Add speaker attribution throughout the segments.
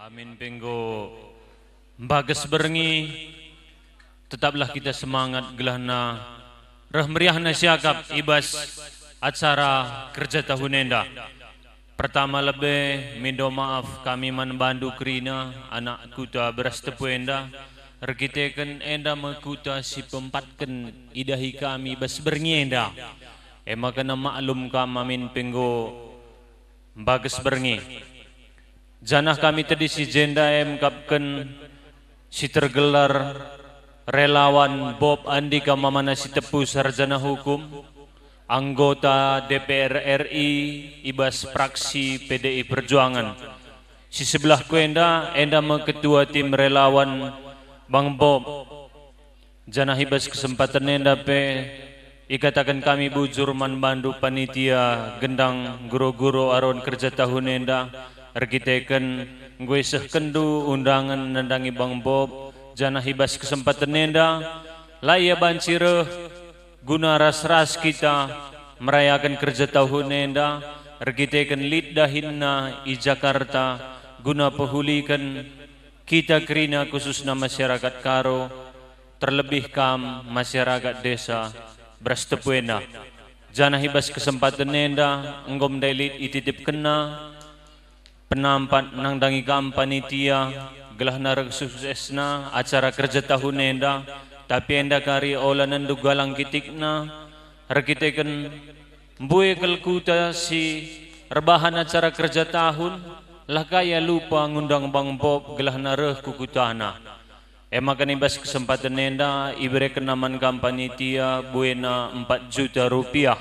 Speaker 1: Amin penggo bagas berengi tetaplah kita semangat gelahna reh meriahna siakap ibas acara kerja tahun enda. Pertama lebih minta maaf kami manbandu kerina anak kuta beras tepu enda rekiteken enda mekuta si pempatken idahi kami bas berengi enda. Ema kena maklum kam amin penggo bagas berengi. Janah kami tadi si jenda kapken si tergelar relawan Bob Andika Mamana si tepu sarjana hukum, anggota DPR RI ibas praksi PDI Perjuangan. Si sebelah ku enda ketua tim relawan Bang Bob. Janah ibas kesempatan enda pe ikatakan kami bujur manbandu panitia gendang guru-guru aron kerja tahun enda. Rekiteken gue sehkendu undangan nandangi Bang Bob jana hibas kesempatan nenda laya bancire guna ras-ras kita merayakan kerja tahun nenda rekiteken liddahinna i Jakarta guna pehulikan kita kerina khususnya masyarakat Karo terlebih kam masyarakat desa Brastepuena jana hibas kesempatan nenda enggom dailit ititip kena penampat nangdangi kampanitia gelah narag suksesna acara kerja tahun enda tapi enda kari ola nandu galang kitikna rekiteken mbue kelkuta si rebahan acara kerja tahun lah kaya lupa ngundang Bang Bob gelah nareh kukutana emakan ibas kesempatan enda ibere kenaman kampanitia buena 4 juta rupiah.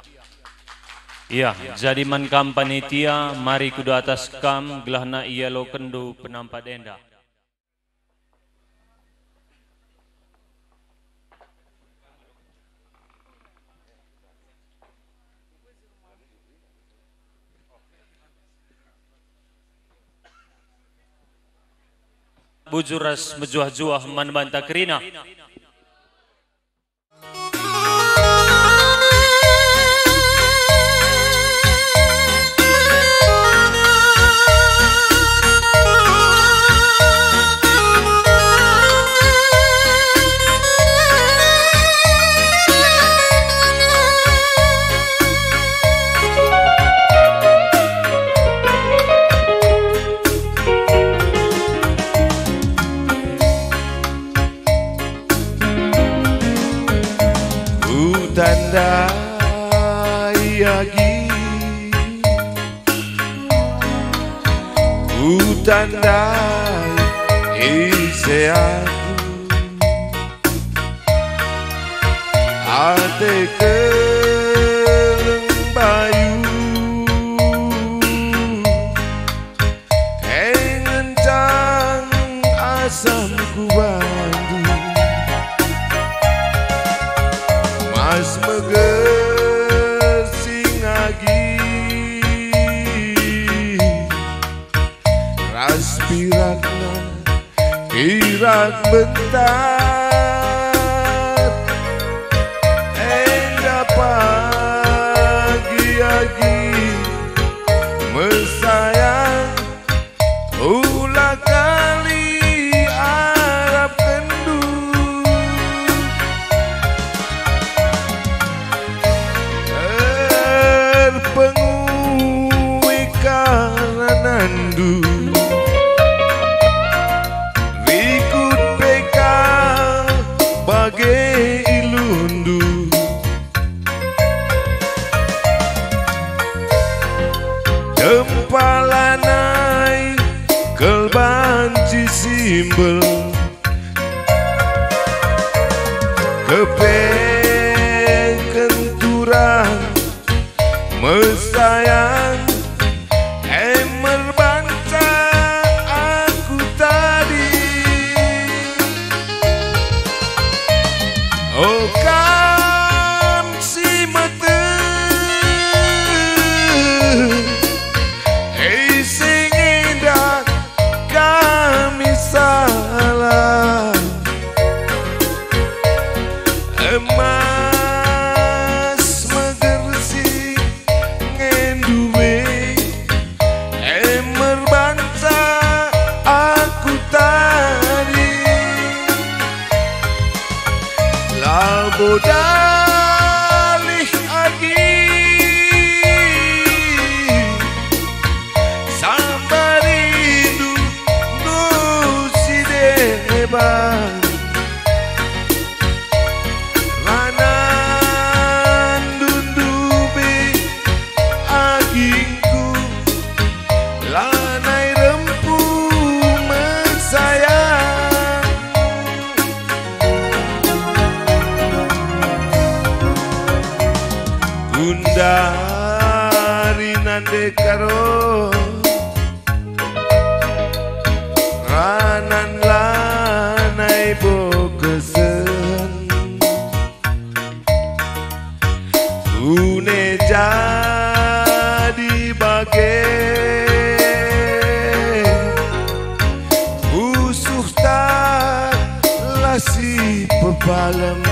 Speaker 1: Ya, jadi man kam panitia, mari kudu atas kam, gelahna iya lo kendu penampat enda. Bujuras mejuah-juah man banta kerina.
Speaker 2: Tandai lagi, ku tandai isi aku, ate kelembayu, engencang asam ku bandu. Mas megesing lagi ras pirakna pirak bentar enda pagi lagi mesayang ulah kali Arab kendu terpengui karanandu rikut beka bagai ilundu tempalanai kelbanci simbel kepeng kenturan mesayang emer bangsa aku tadi oh kam si mata sing indah kami salah deban ranan dundubi agingku lanai rempu mesayang gundari nande karo ranan lanai bokesen une jadi bagai usuh tak lasi pepalem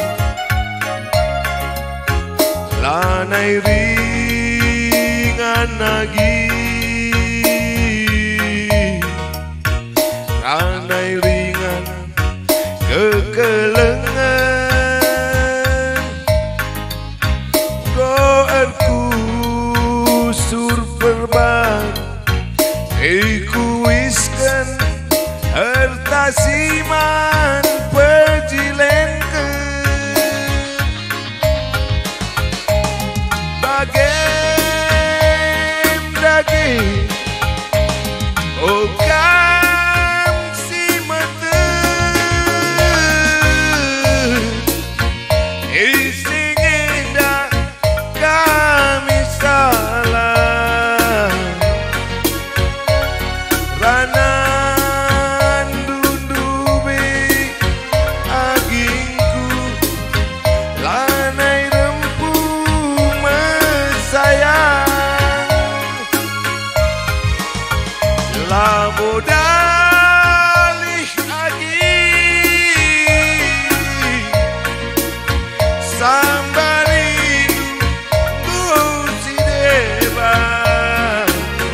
Speaker 2: lanai ringan lagi lanai ringan kekelengan goerku sur perban ikuiskan harta siman pejilenkan bagem daging okam si mata ising indah kami salah ranan dundubi agingku lanai rempu mesayang labodalih agi sambari gusi deban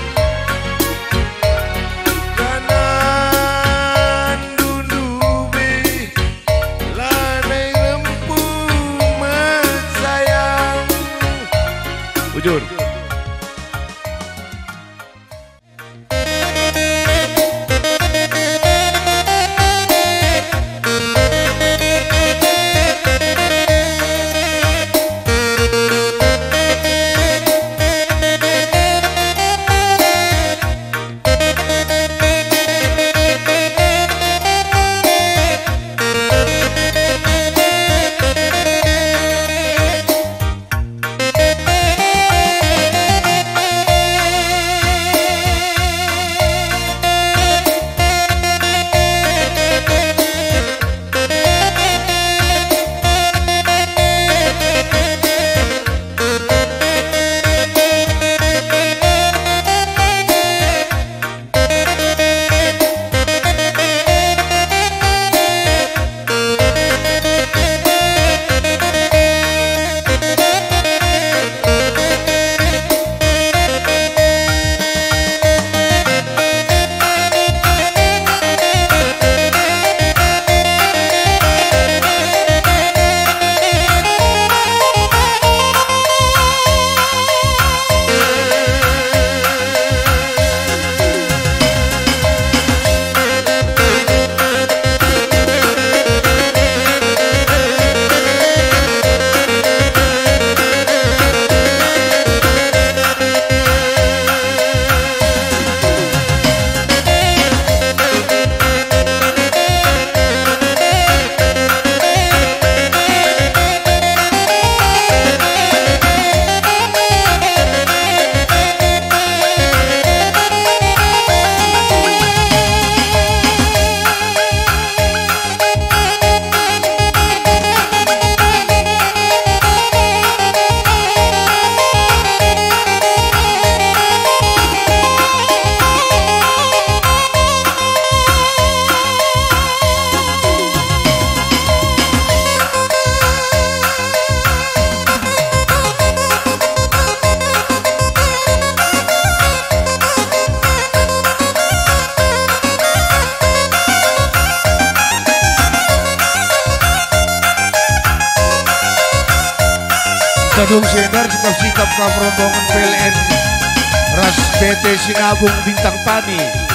Speaker 2: kanan dundubi lanai rempu mesayang bujur.
Speaker 3: Tadung Sender sikap-sikap ka rombongan PLN Ras PT Sinabung Bintang Tani